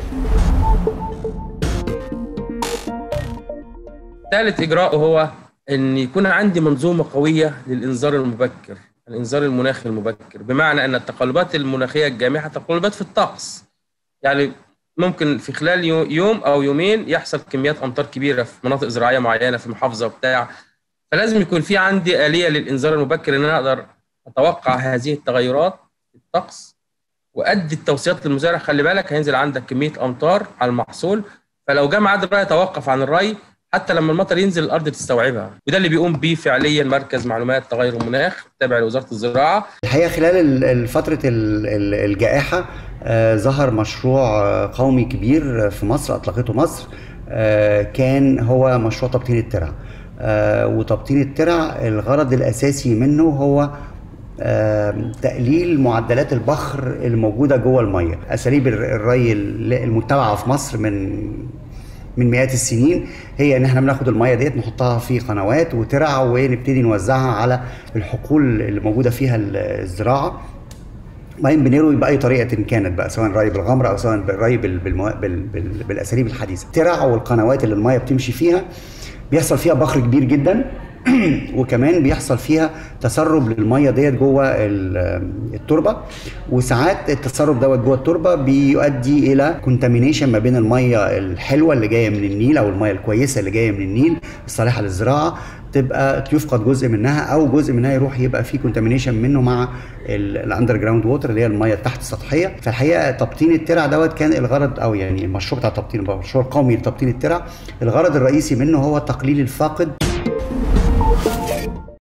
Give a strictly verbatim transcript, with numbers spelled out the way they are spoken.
ثالث إجراء هو أن يكون عندي منظومة قوية للإنذار المبكر، الإنذار المناخي المبكر، بمعنى أن التقلبات المناخية الجامحة تقلبات في الطقس، يعني ممكن في خلال يوم أو يومين يحصل كميات أمطار كبيرة في مناطق زراعية معينة في محافظة وبتاع، فلازم يكون في عندي آلية للإنذار المبكر إن أنا أقدر أتوقع هذه التغيرات في الطقس وأدي التوصيات للمزارع. خلي بالك هينزل عندك كمية أمطار على المحصول، فلو جه ميعاد الري توقف عن الري حتى لما المطر ينزل الارض تستوعبها، وده اللي بيقوم بيه فعليا مركز معلومات تغير المناخ تابع لوزاره الزراعه. الحقيقه خلال فتره الجائحه ظهر مشروع قومي كبير في مصر اطلقته مصر، كان هو مشروع تبطين الترع. وتبطين الترع الغرض الاساسي منه هو تقليل معدلات البخر الموجوده جوه الميه. اساليب الري المتبعه في مصر من من مئات السنين هي ان احنا بناخد الميه ديت نحطها في قنوات وترع ونبتدي نوزعها على الحقول اللي موجوده فيها الزراعه، بعدين بنروي باي طريقه كانت بقى، سواء ري بالغمر او سواء بالري بالمو... بال... بال... بالاساليب الحديثه. الترع والقنوات اللي الميه بتمشي فيها بيحصل فيها بخر كبير جدا وكمان بيحصل فيها تسرب للميه ديت جوه التربه، وساعات التسرب دوت جوه التربه بيؤدي الى كونتامينيشن ما بين الميه الحلوه اللي جايه من النيل او الميه الكويسه اللي جايه من النيل الصالحه للزراعه، تبقى يفقد جزء منها او جزء منها يروح يبقى فيه كونتامينيشن منه مع الاندر جراوند ووتر اللي هي الميه التحت السطحيه. فالحقيقه تبطين الترع دوت كان الغرض، او يعني المشروع بتاع تبطين، المشروع القومي لتبطين الترع، الغرض الرئيسي منه هو تقليل الفاقد